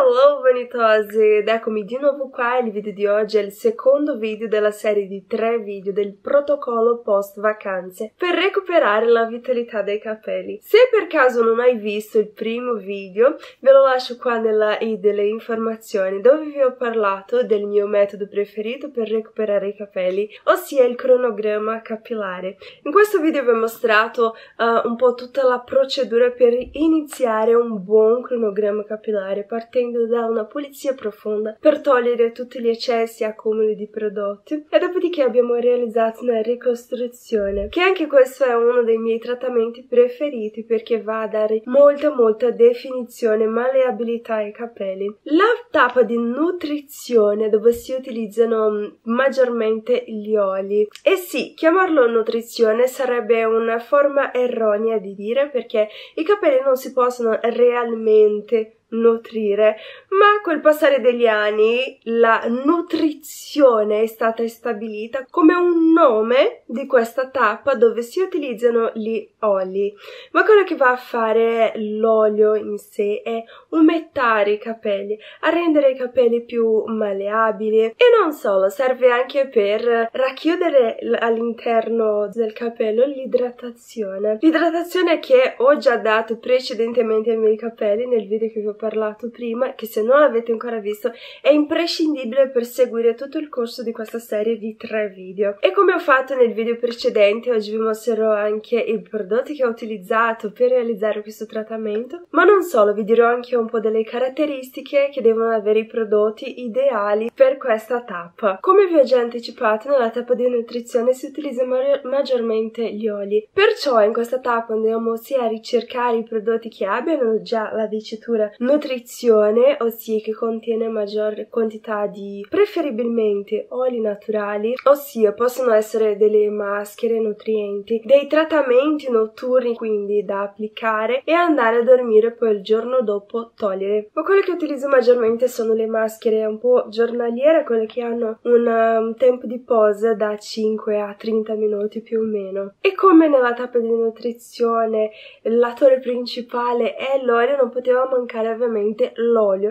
Hello vanitose, ed eccomi di nuovo qua. Il video di oggi è il secondo video della serie di 3 video del protocollo post vacanze per recuperare la vitalità dei capelli. Se per caso non hai visto il primo video, ve lo lascio qua nella i delle informazioni, dove vi ho parlato del mio metodo preferito per recuperare i capelli, ossia il cronogramma capillare. In questo video vi ho mostrato un po' tutta la procedura per iniziare un buon cronogramma capillare, partendo da una pulizia profonda per togliere tutti gli eccessi e accumuli di prodotti, e dopodiché abbiamo realizzato una ricostruzione, che anche questo è uno dei miei trattamenti preferiti perché va a dare molta definizione e malleabilità ai capelli. La tappa di nutrizione, dove si utilizzano maggiormente gli oli, e sì, chiamarlo nutrizione sarebbe una forma erronea di dire, perché i capelli non si possono realmente nutrire, ma col passare degli anni la nutrizione è stata stabilita come un nome di questa tappa dove si utilizzano gli oli. Ma quello che va a fare l'olio in sé è umettare i capelli, a rendere i capelli più malleabili, e non solo, serve anche per racchiudere all'interno del capello l'idratazione. L'idratazione che ho già dato precedentemente ai miei capelli nel video che vi ho parlato prima, che se non l'avete ancora visto è imprescindibile per seguire tutto il corso di questa serie di 3 video. E come ho fatto nel video precedente, oggi vi mostrerò anche i prodotti che ho utilizzato per realizzare questo trattamento, ma non solo, vi dirò anche un po' delle caratteristiche che devono avere i prodotti ideali per questa tappa. Come vi ho già anticipato, nella tappa di nutrizione si utilizzano maggiormente gli oli, perciò in questa tappa andiamo sia a ricercare i prodotti che abbiano già la dicitura nutrizione, ossia che contiene maggiore quantità di preferibilmente oli naturali, ossia possono essere delle maschere nutrienti, dei trattamenti notturni quindi da applicare e andare a dormire, poi il giorno dopo togliere. Ma quelle che utilizzo maggiormente sono le maschere un po' giornaliere, quelle che hanno un tempo di posa da 5 a 30 minuti più o meno. E come nella tappa di nutrizione l'attore principale è l'olio, non poteva mancare ovviamente l'olio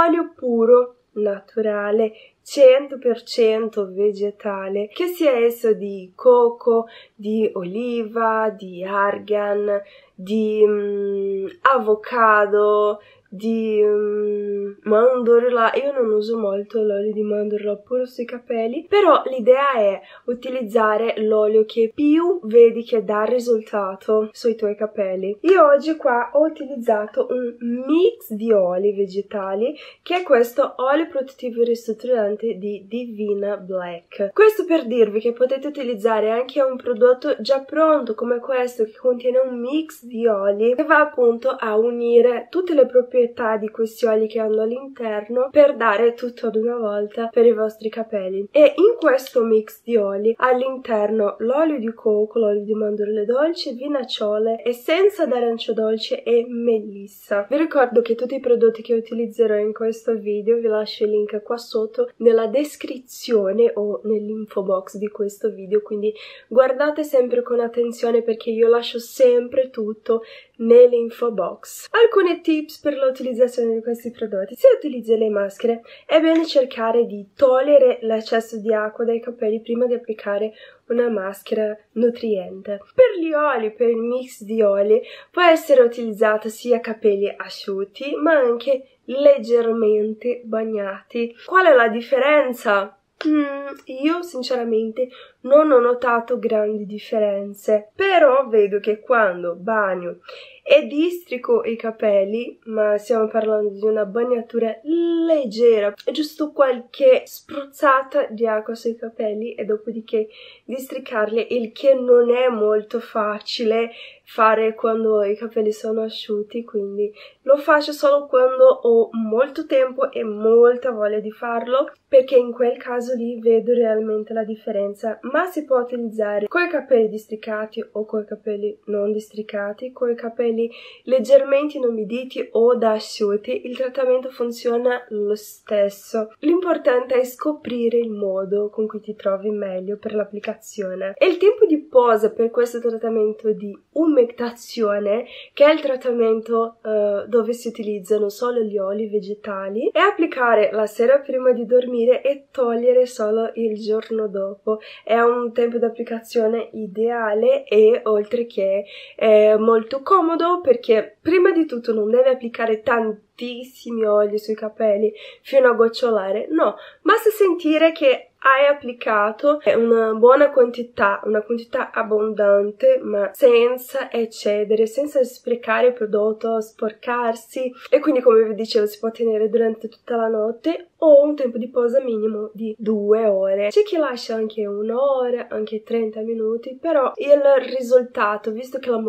puro, naturale, 100% vegetale, che sia esso di coco, di oliva, di argan, di avocado, di mandorla. Io non uso molto l'olio di mandorla puro sui capelli, però l'idea è utilizzare l'olio che più vedi che dà risultato sui tuoi capelli. Io oggi qua ho utilizzato un mix di oli vegetali, che è questo olio protettivo ristrutturante di Divina Black. Questo per dirvi che potete utilizzare anche un prodotto già pronto come questo, che contiene un mix di oli che va appunto a unire tutte le proprietà di questi oli che hanno all'interno per dare tutto ad una volta per i vostri capelli. E in questo mix di oli all'interno l'olio di coco, l'olio di mandorle dolci, vinacciole, essenza d'arancio dolce e melissa. Vi ricordo che tutti i prodotti che utilizzerò in questo video vi lascio il link qua sotto nella descrizione o nell'info box di questo video, quindi guardate sempre con attenzione perché io lascio sempre tutto nell'info box. Alcuni tips per l'utilizzazione di questi prodotti: se utilizzi le maschere è bene cercare di togliere l'eccesso di acqua dai capelli prima di applicare una maschera nutriente. Per gli oli, per il mix di oli, può essere utilizzato sia capelli asciutti ma anche leggermente bagnati. Qual è la differenza? Io sinceramente non ho notato grandi differenze, però vedo che quando bagno e districo i capelli, ma stiamo parlando di una bagnatura leggera, giusto qualche spruzzata di acqua sui capelli e dopodiché districarli, il che non è molto facile fare quando i capelli sono asciutti, quindi lo faccio solo quando ho molto tempo e molta voglia di farlo, perché in quel caso lì vedo realmente la differenza. ma si può utilizzare con i capelli districati o con i capelli non districati, con i capelli leggermente inumiditi o da asciutti. Il trattamento funziona lo stesso. L'importante è scoprire il modo con cui ti trovi meglio per l'applicazione. E il tempo di posa per questo trattamento di umectazione, che è il trattamento dove si utilizzano solo gli oli vegetali, è applicare la sera prima di dormire e togliere solo il giorno dopo. È un tempo di applicazione ideale e oltre che è molto comodo, perché prima di tutto non deve applicare tantissimi oli sui capelli fino a gocciolare, no, basta sentire che hai applicato una buona quantità, una quantità abbondante, ma senza eccedere, senza sprecare il prodotto, sporcarsi. E quindi, come vi dicevo, si può tenere durante tutta la notte o un tempo di posa minimo di 2 ore. C'è chi lascia anche 1 ora, anche 30 minuti, però il risultato, visto che la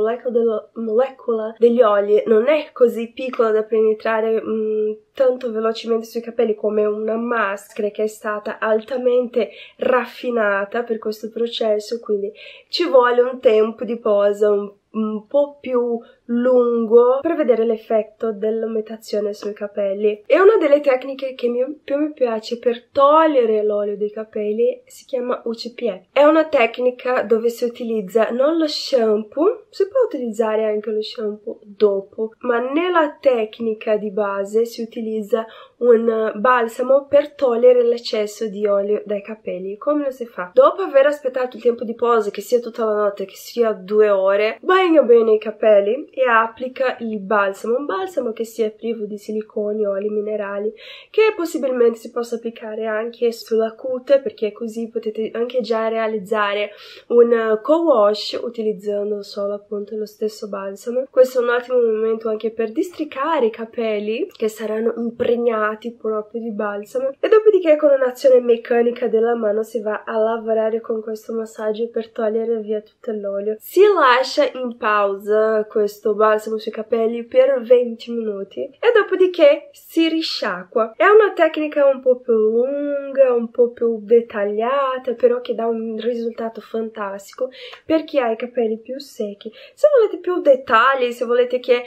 molecola degli oli non è così piccola da penetrare tanto velocemente sui capelli come una maschera che è stata altamente raffinata per questo processo, quindi ci vuole un tempo di posa un po' più lungo per vedere l'effetto dell'umectazione sui capelli. E una delle tecniche che più mi piace per togliere l'olio dei capelli si chiama UCPF. È una tecnica dove si utilizza non lo shampoo, si può utilizzare anche lo shampoo dopo, ma nella tecnica di base si utilizza un balsamo per togliere l'eccesso di olio dai capelli. Come lo si fa? Dopo aver aspettato il tempo di posa, che sia tutta la notte, che sia 2 ore, bagna bene i capelli e applica il balsamo, un balsamo che sia privo di siliconi o oli minerali, che possibilmente si possa applicare anche sulla cute, perché così potete anche già realizzare un co-wash utilizzando solo appunto lo stesso balsamo. Questo è un ottimo momento anche per districare i capelli che saranno impregnati proprio di balsamo, e dopodiché con un'azione meccanica della mano si va a lavorare con questo massaggio per togliere via tutto l'olio. Si lascia in pausa questo balsamo sui capelli per 20 minuti e dopodiché si risciacqua. È una tecnica un po' più lunga, un po' più dettagliata, però che dà un risultato fantastico per chi ha i capelli più secchi. Se volete più dettagli, se volete che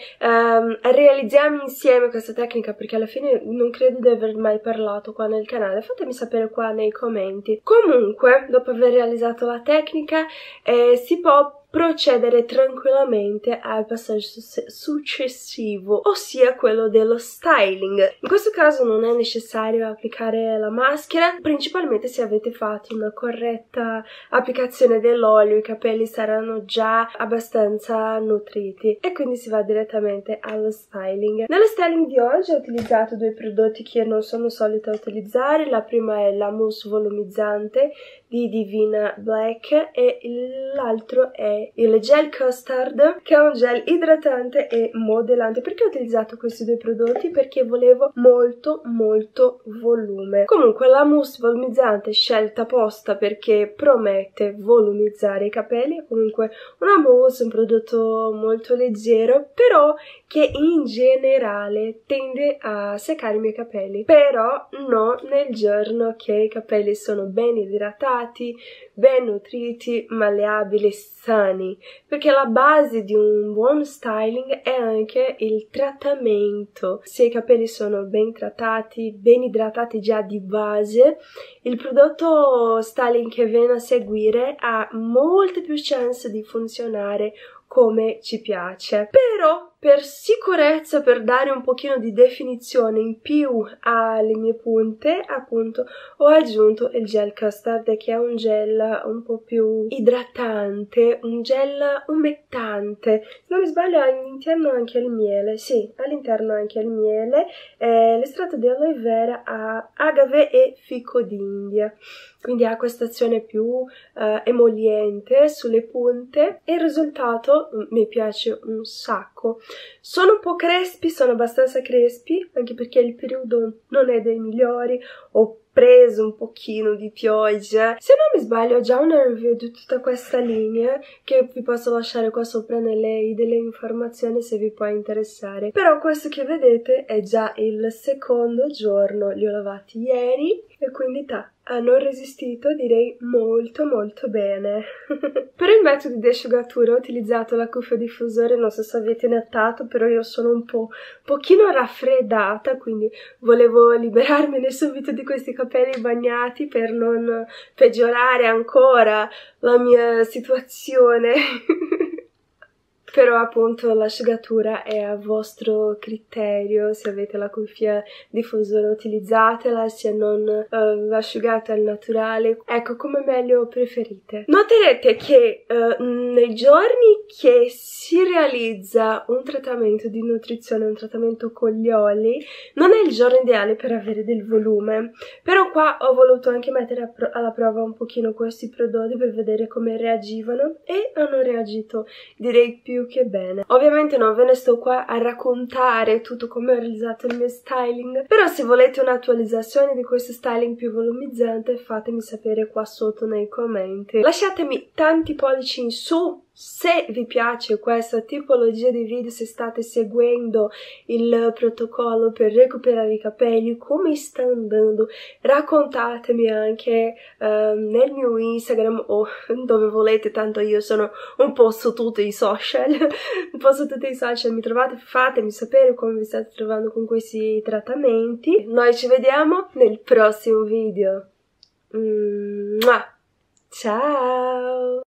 realizziamo insieme questa tecnica, perché alla fine non credo di aver mai parlato qua nel canale, fatemi sapere qua nei commenti. Comunque, dopo aver realizzato la tecnica, si può procedere tranquillamente al passaggio successivo, ossia quello dello styling. In questo caso non è necessario applicare la maschera, principalmente se avete fatto una corretta applicazione dell'olio, i capelli saranno già abbastanza nutriti e quindi si va direttamente allo styling. Nello styling di oggi ho utilizzato 2 prodotti che non sono solita utilizzare. La prima è la mousse volumizzante di Divina Black e l'altro è il gel custard, che è un gel idratante e modellante. Perché ho utilizzato questi 2 prodotti? Perché volevo molto volume. Comunque la mousse volumizzante scelta apposta perché promette volumizzare i capelli, è comunque una mousse, un prodotto molto leggero, però che in generale tende a seccare i miei capelli, però no nel giorno che i capelli sono ben idratati, ben nutriti, malleabili, sani, perché la base di un buon styling è anche il trattamento. Se i capelli sono ben trattati, ben idratati già di base, il prodotto styling che viene a seguire ha molte più chance di funzionare come ci piace. Però per sicurezza, per dare un pochino di definizione in più alle mie punte, appunto ho aggiunto il gel custard, che è un gel un po' più idratante, un gel umectante. Se non mi sbaglio all'interno anche il miele, sì, all'interno anche il miele, l'estratto di aloe vera a agave e fico d'India, quindi ha questa azione più emoliente sulle punte e il risultato mi piace un sacco. Sono un po' crespi, sono abbastanza crespi, anche perché il periodo non è dei migliori, ho preso un pochino di pioggia. Se non mi sbaglio ho già una review di tutta questa linea che vi posso lasciare qua sopra nelle delle informazioni se vi può interessare. Però questo che vedete è già il secondo giorno, li ho lavati ieri e quindi hanno resistito, direi molto molto bene. Per il metodo di asciugatura ho utilizzato la cuffia diffusore, non so se avete notato, però io sono un pochino raffreddata, quindi volevo liberarmene subito di questi capelli bagnati per non peggiorare ancora la mia situazione. Però appunto l'asciugatura è a vostro criterio, se avete la cuffia diffusore utilizzatela, se non asciugate al naturale, ecco, come meglio preferite. Noterete che nei giorni che si realizza un trattamento di nutrizione, un trattamento con gli oli, non è il giorno ideale per avere del volume, però qua ho voluto anche mettere alla prova un pochino questi prodotti per vedere come reagivano e hanno reagito, direi più che bene. Ovviamente non ve ne sto qua a raccontare tutto come ho realizzato il mio styling, però se volete un'attualizzazione di questo styling più volumizzante fatemi sapere qua sotto nei commenti. Lasciatemi tanti pollici in su se vi piace questa tipologia di video, se state seguendo il protocollo per recuperare i capelli, come sta andando. Raccontatemi anche nel mio Instagram o dove volete, tanto io sono un po' su tutti i social, un po' su tutti i social mi trovate, fatemi sapere come vi state trovando con questi trattamenti. Noi ci vediamo nel prossimo video. Ciao!